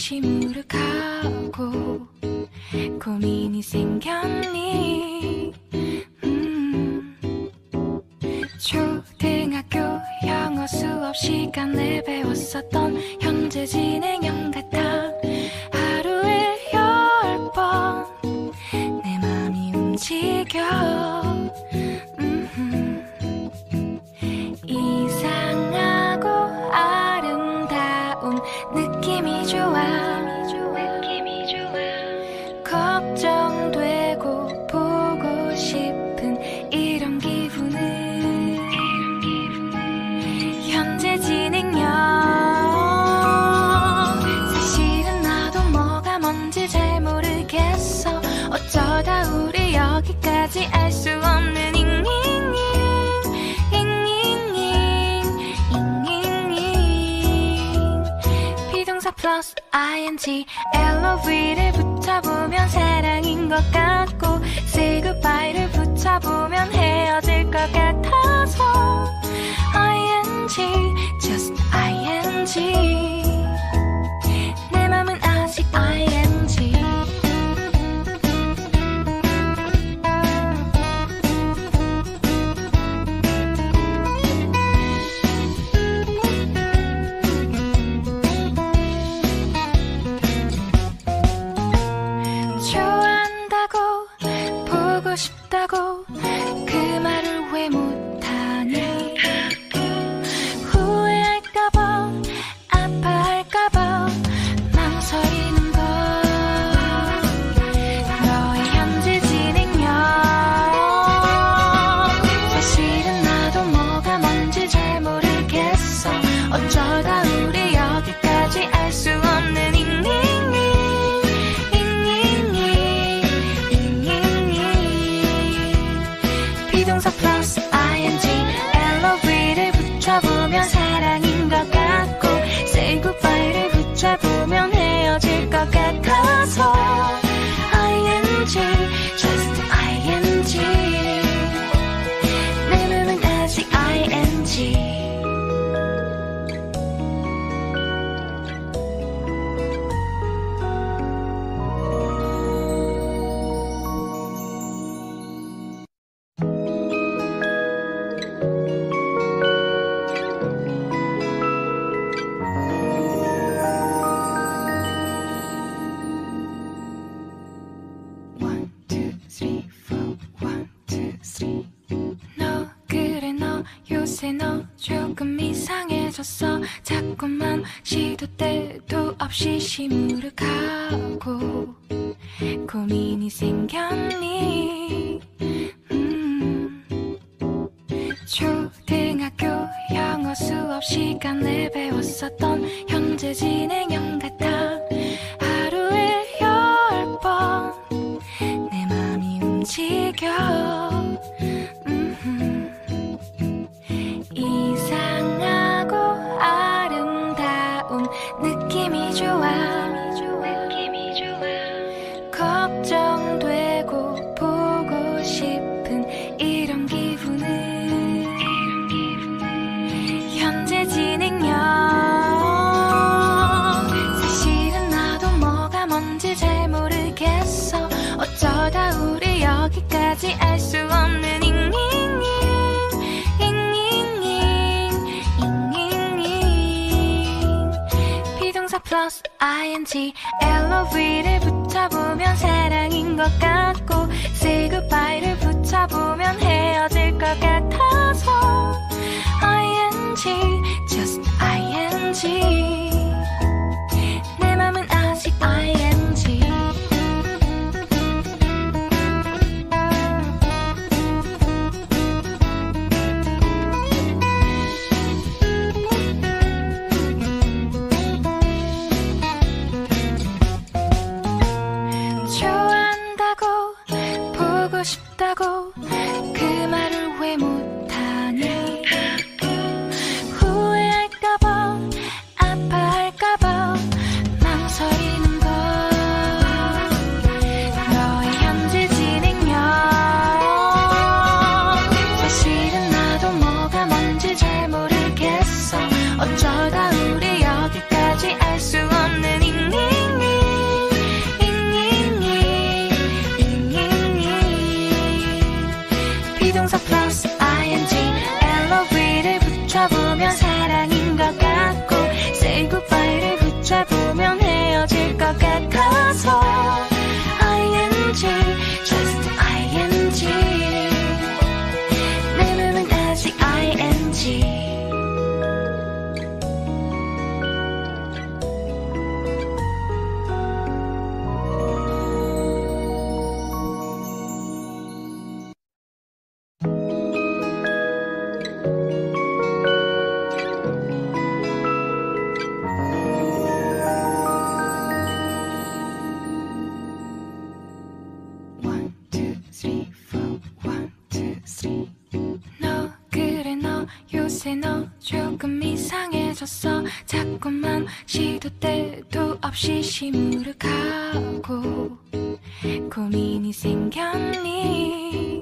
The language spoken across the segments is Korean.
없이 무력하고 고민이 생겼니? 초등학교 영어 수업 시간에 배웠었던 현재 진행형 같아. 하루에 10번 내 맘이 움직여. 이상하고 아름다운 느낌이 좋아. 걱정되고 보고 싶은 이런 기분은 현재 진행형. 사실은 나도 뭐가 뭔지 잘 모르겠어. 어쩌다 우리 여기까지 알 수 없는 비동사 플러스 ing LOV를 붙여보면 사랑인 것 같고 say goodbye를 붙여보면 헤어질 것 같아서 ing just ing 내 맘은 아직 ing. 보고 싶다고 그 말을 왜 못하니? 후회할까봐 아파할까봐 망설이는 걸. 너의 현재 진행형. 사실은 나도 뭐가 뭔지 잘 모르겠어. 어쩌다 우리 여기까지 알 수 없는 비동사 플러스 ing LOV를 붙여보면 사랑인 것 같고 say goodbye를 붙여보면 헤어질 것 같아서 ing just ing 내 맘은 아직 ing. 요새 너 조금 이상해졌어. 자꾸만 시도 때도 없이 시무룩하고 고민이 생겼니? 초등학교 영어 수업 시간에 배웠었던 현재 진행형 같아. 하루에 10번 내 맘이 움직여. 이상하고 아름다운 느낌이 좋아. 걱정되고 보고 싶은 이런 기분은 현재 진행형. 사실은 나도 뭐가 뭔지 잘 모르겠어. 어쩌다 우리 여기까지 알 수 없는 비동사 플러스 ing LOV를 붙여보면 사랑인 것 같고 say goodbye를 붙여보면 헤어질 것 같아서 ing just ing 내 맘은 아직 ing. 보고 싶다고 그 말을 왜 못하니? 비동사 플러스 ing LOV를 붙여보면 사랑인 것 같고 say goodbye를 붙여보면 헤어질 것 같아서 ing just ing 내 맘은 아직 ing 너 그래 너 요새 너 조금 이상해졌어 자꾸만 시도 때도 없이 시무룩하고 고민이 생겼니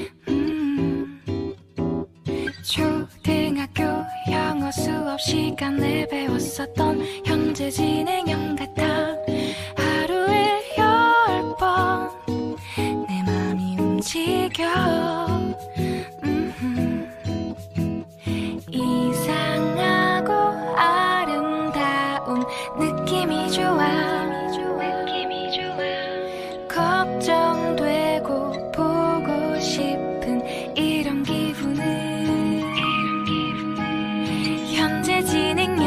초등학교 영어 수업 시간에 배웠었던 현재 진행형 같아 하루에 10번 내 맘이 움직여 이상하고 아름다운 느낌이 좋아 걱정되고 보고 싶은 이런 기분은 현재 진행형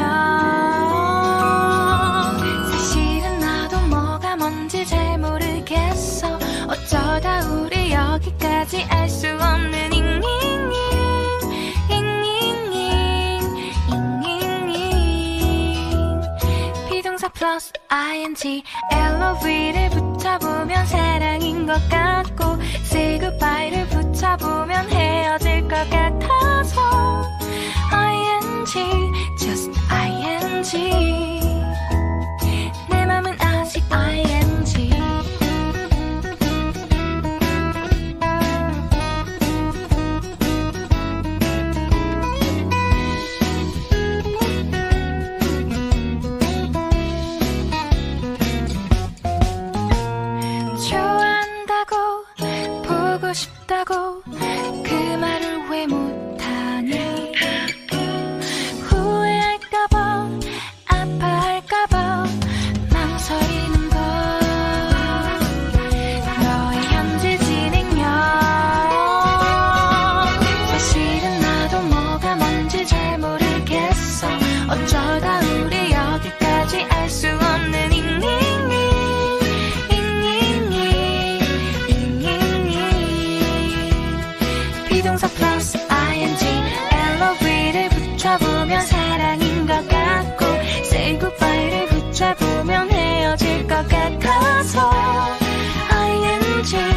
사실은 나도 뭐가 뭔지 잘 모르겠어 어쩌다 우리 여기까지 알 수 없는 비동사 플러스 ing LOV를 붙여보면 사랑인 것 같고 say goodbye를 붙여보면 헤어질 것 같아서 ing just ing 내 맘은 아직 ing 싶다고 그 말을 왜 못하니 후회할까봐 아파할까봐 망설이는 걸 너의 현재 진행형 사실은 나도 뭐가 뭔지 잘 모르겠어 어쩌다 우리 여기까지 알 수 없는 비동사 플러스 ing LOV를 붙여보면 사랑인 것 같고 say goodbye를 붙여보면 헤어질 것 같아서 ing